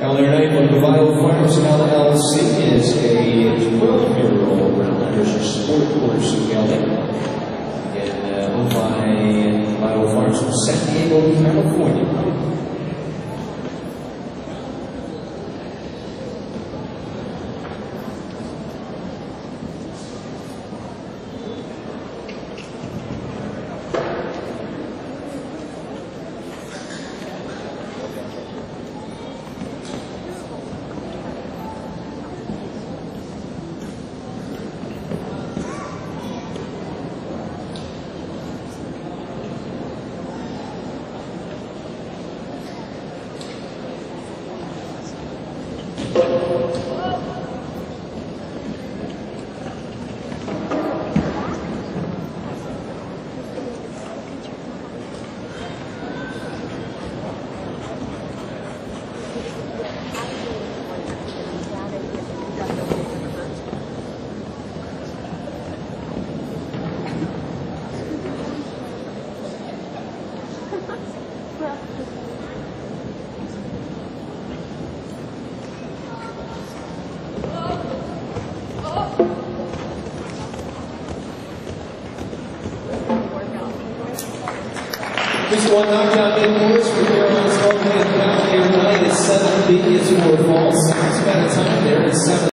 Cavalier Knight from CAVALIER Farms LLC is a 12-year-old Roundlanders sport horse gelding, and owned by CAVALIER Farms from San Diego, California. Just one knockout in horse for Caroline Spogli and Cavalier Knight is 7B. It's for false. It's about a time there. It's 7.